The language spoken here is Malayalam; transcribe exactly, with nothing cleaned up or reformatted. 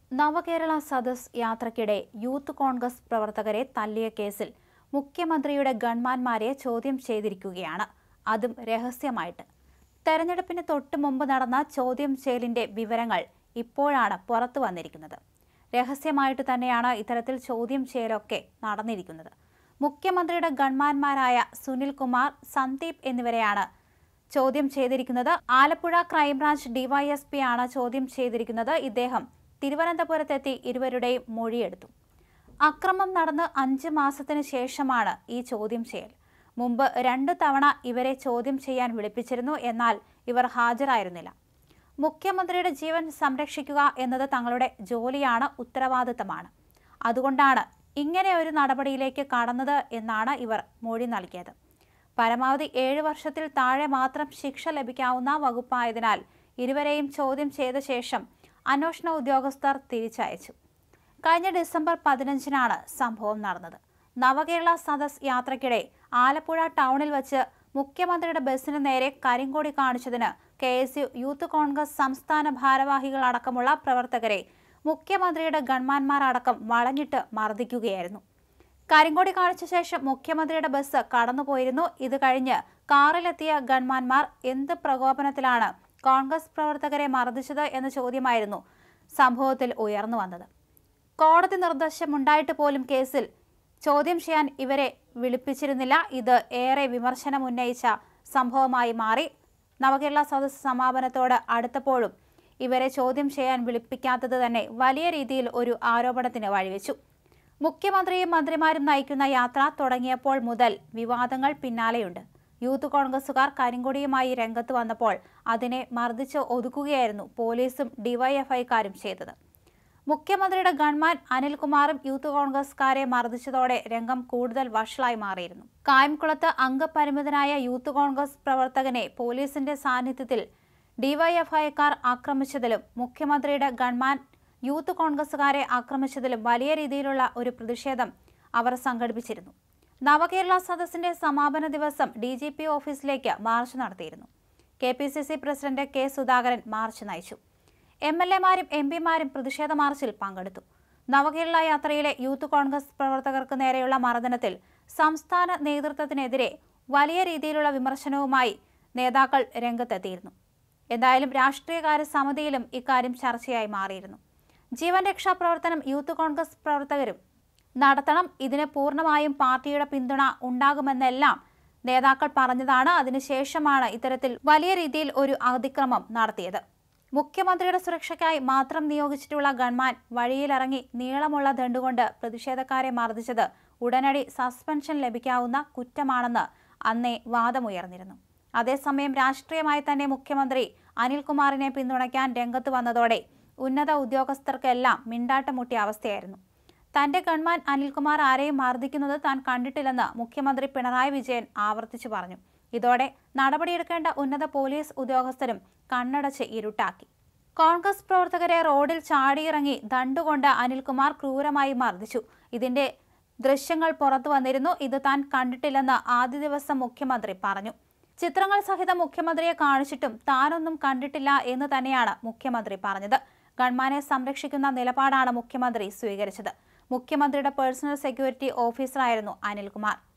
നവകേരള സദസ് യാത്രയ്ക്കിടെ യൂത്ത് കോൺഗ്രസ് പ്രവർത്തകരെ തല്ലിയ കേസിൽ മുഖ്യമന്ത്രിയുടെ ഗൺമാന്മാരെ ചോദ്യം ചെയ്തിരിക്കുകയാണ്. അതും രഹസ്യമായിട്ട്. തെരഞ്ഞെടുപ്പിന് തൊട്ടു മുമ്പ് നടന്ന ചോദ്യം ചെയ്യലിന്റെ വിവരങ്ങൾ ഇപ്പോഴാണ് പുറത്തു വന്നിരിക്കുന്നത്. രഹസ്യമായിട്ട് തന്നെയാണ് ഇത്തരത്തിൽ ചോദ്യം ചെയ്യലൊക്കെ നടന്നിരിക്കുന്നത്. മുഖ്യമന്ത്രിയുടെ ഗൺമാന്മാരായ സുനിൽ കുമാർ, സന്ദീപ് എന്നിവരെയാണ് ചോദ്യം ചെയ്തിരിക്കുന്നത്. ആലപ്പുഴ ക്രൈംബ്രാഞ്ച് ഡിവൈഎസ്പി ആണ് ചോദ്യം ചെയ്തിരിക്കുന്നത്. ഇദ്ദേഹം തിരുവനന്തപുരത്തെത്തി ഇരുവരുടെയും മൊഴിയെടുത്തു. അക്രമം നടന്ന് അഞ്ച് മാസത്തിന് ശേഷമാണ് ഈ ചോദ്യം ചെയ്യൽ. മുമ്പ് രണ്ടു തവണ ഇവരെ ചോദ്യം ചെയ്യാൻ വിളിപ്പിച്ചിരുന്നു. എന്നാൽ ഇവർ ഹാജരായിരുന്നില്ല. മുഖ്യമന്ത്രിയുടെ ജീവൻ സംരക്ഷിക്കുക എന്നത് തങ്ങളുടെ ജോലിയാണ്, ഉത്തരവാദിത്തമാണ്. അതുകൊണ്ടാണ് ഇങ്ങനെ ഒരു നടപടിയിലേക്ക് കടന്നത് എന്നാണ് ഇവർ മൊഴി നൽകിയത്. പരമാവധി ഏഴ് വർഷത്തിൽ താഴെ മാത്രം ശിക്ഷ ലഭിക്കാവുന്ന വകുപ്പായതിനാൽ ഇരുവരെയും ചോദ്യം ചെയ്ത ശേഷം അന്വേഷണ ഉദ്യോഗസ്ഥർ തിരിച്ചയച്ചു. കഴിഞ്ഞ ഡിസംബർ പതിനഞ്ചിനാണ് സംഭവം നടന്നത്. നവകേരള സദസ് യാത്രയ്ക്കിടെ ആലപ്പുഴ ടൗണിൽ വച്ച് മുഖ്യമന്ത്രിയുടെ ബസ്സിന് നേരെ കരിങ്കൊടി കാണിച്ചതിന് K S U, youth Congress സംസ്ഥാന ഭാരവാഹികളടക്കമുള്ള പ്രവർത്തകരെ മുഖ്യമന്ത്രിയുടെ ഗൺമാന്മാരടക്കം വളഞ്ഞിട്ട് മർദ്ദിക്കുകയായിരുന്നു. കരിങ്കൊടി കാണിച്ച ശേഷം മുഖ്യമന്ത്രിയുടെ ബസ് കടന്നുപോയിരുന്നു. ഇത് കഴിഞ്ഞ് കാറിലെത്തിയ ഗൺമാന്മാർ എന്ത് പ്രകോപനത്തിലാണ് കോൺഗ്രസ് പ്രവർത്തകരെ മർദ്ദിച്ചത് എന്ന ചോദ്യമായിരുന്നു സംഭവത്തിൽ ഉയർന്നു വന്നത്. കോടതി നിർദ്ദേശമുണ്ടായിട്ട് പോലും കേസിൽ ചോദ്യം ചെയ്യാൻ ഇവരെ വിളിപ്പിച്ചിരുന്നില്ല. ഇത് ഏറെ വിമർശനം ഉന്നയിച്ച സംഭവമായി മാറി. നവകേരള സദസ് സമാപനത്തോട് അടുത്തപ്പോഴും ഇവരെ ചോദ്യം ചെയ്യാൻ വിളിപ്പിക്കാത്തത് തന്നെ വലിയ രീതിയിൽ ഒരു ആരോപണത്തിന് വഴിവെച്ചു. മുഖ്യമന്ത്രിയും മന്ത്രിമാരും നയിക്കുന്ന യാത്ര തുടങ്ങിയപ്പോൾ മുതൽ വിവാദങ്ങൾ പിന്നാലെയുണ്ട്. യൂത്ത് കോൺഗ്രസുകാർ കരിങ്കൊടിയുമായി രംഗത്ത് വന്നപ്പോൾ അതിനെ മർദ്ദിച്ച് ഒതുക്കുകയായിരുന്നു പോലീസും ഡിവൈഎഫ്ഐക്കാരും ചെയ്തത്. മുഖ്യമന്ത്രിയുടെ ഗൺമാൻ അനിൽകുമാറും യൂത്ത് കോൺഗ്രസുകാരെ മർദ്ദിച്ചതോടെ രംഗം കൂടുതൽ വഷളായി മാറിയിരുന്നു. കായംകുളത്ത് അംഗപരിമിതനായ യൂത്ത് കോൺഗ്രസ് പ്രവർത്തകനെ പോലീസിന്റെ സാന്നിധ്യത്തിൽ ഡിവൈഎഫ്ഐക്കാർ ആക്രമിച്ചതിലും മുഖ്യമന്ത്രിയുടെ ഗൺമാൻ യൂത്ത് കോൺഗ്രസുകാരെ ആക്രമിച്ചതിലും വലിയ രീതിയിലുള്ള ഒരു പ്രതിഷേധം അവർ സംഘടിപ്പിച്ചിരുന്നു. നവകേരള സദസ്സിന്റെ സമാപന ദിവസം ഡി ജി പി ഓഫീസിലേക്ക് മാർച്ച് നടത്തിയിരുന്നു. K P C C president K Sudhakaran march നയിച്ചു. എം എൽ എമാരും എം പിമാരും പ്രതിഷേധ മാർച്ചിൽ പങ്കെടുത്തു. നവകേരള യാത്രയിലെ യൂത്ത് കോൺഗ്രസ് പ്രവർത്തകർക്ക് നേരെയുള്ള മർദ്ദനത്തിൽ സംസ്ഥാന നേതൃത്വത്തിനെതിരെ വലിയ രീതിയിലുള്ള വിമർശനവുമായി നേതാക്കൾ രംഗത്തെത്തിയിരുന്നു. എന്തായാലും രാഷ്ട്രീയകാര്യ സമിതിയിലും ഇക്കാര്യം ചർച്ചയായി മാറിയിരുന്നു. ജീവൻ രക്ഷാ പ്രവർത്തനം യൂത്ത് കോൺഗ്രസ് പ്രവർത്തകരും നടത്തണം. ഇതിന് പൂർണ്ണമായും പാർട്ടിയുടെ പിന്തുണ ഉണ്ടാകുമെന്നെല്ലാം നേതാക്കൾ പറഞ്ഞതാണ്. അതിനുശേഷമാണ് ഇത്തരത്തിൽ വലിയ രീതിയിൽ ഒരു അതിക്രമം നടത്തിയത്. മുഖ്യമന്ത്രിയുടെ സുരക്ഷയ്ക്കായി മാത്രം നിയോഗിച്ചിട്ടുള്ള ഗൺമാൻ വഴിയിലിറങ്ങി നീളമുള്ള ദണ്ടുകൊണ്ട് പ്രതിഷേധക്കാരെ മർദ്ദിച്ചത് ഉടനടി സസ്പെൻഷൻ ലഭിക്കാവുന്ന കുറ്റമാണെന്ന് അന്നേ വാദമുയർന്നിരുന്നു. അതേസമയം രാഷ്ട്രീയമായി തന്നെ മുഖ്യമന്ത്രി അനിൽകുമാറിനെ പിന്തുണയ്ക്കാൻ രംഗത്ത് വന്നതോടെ ഉന്നത ഉദ്യോഗസ്ഥർക്കെല്ലാം മിണ്ടാട്ടമുട്ടിയ അവസ്ഥയായിരുന്നു. തന്റെ ഗൺമാൻ അനിൽകുമാർ ആരെയും മർദ്ദിക്കുന്നത് താൻ കണ്ടിട്ടില്ലെന്ന് മുഖ്യമന്ത്രി പിണറായി വിജയൻ ആവർത്തിച്ചു പറഞ്ഞു. ഇതോടെ നടപടിയെടുക്കേണ്ട ഉന്നത പോലീസ് ഉദ്യോഗസ്ഥരും കണ്ണടച്ച് ഇരുട്ടാക്കി. കോൺഗ്രസ് പ്രവർത്തകരെ റോഡിൽ ചാടിയിറങ്ങി ദണ്ടുകൊണ്ട് അനിൽകുമാർ ക്രൂരമായി മർദ്ദിച്ചു. ഇതിന്റെ ദൃശ്യങ്ങൾ പുറത്തു വന്നിരുന്നു. ഇത് താൻ കണ്ടിട്ടില്ലെന്ന് ആദ്യ ദിവസം മുഖ്യമന്ത്രി പറഞ്ഞു. ചിത്രങ്ങൾ സഹിതം മുഖ്യമന്ത്രിയെ കാണിച്ചിട്ടും താനൊന്നും കണ്ടിട്ടില്ല എന്ന് തന്നെയാണ് മുഖ്യമന്ത്രി പറഞ്ഞത്. ഗൺമാനെ സംരക്ഷിക്കുന്ന നിലപാടാണ് മുഖ്യമന്ത്രി സ്വീകരിച്ചത്. മുഖ്യമന്ത്രിയുടെ പേഴ്സണൽ സെക്യൂരിറ്റി ഓഫീസറായിരുന്നു അനിൽകുമാർ.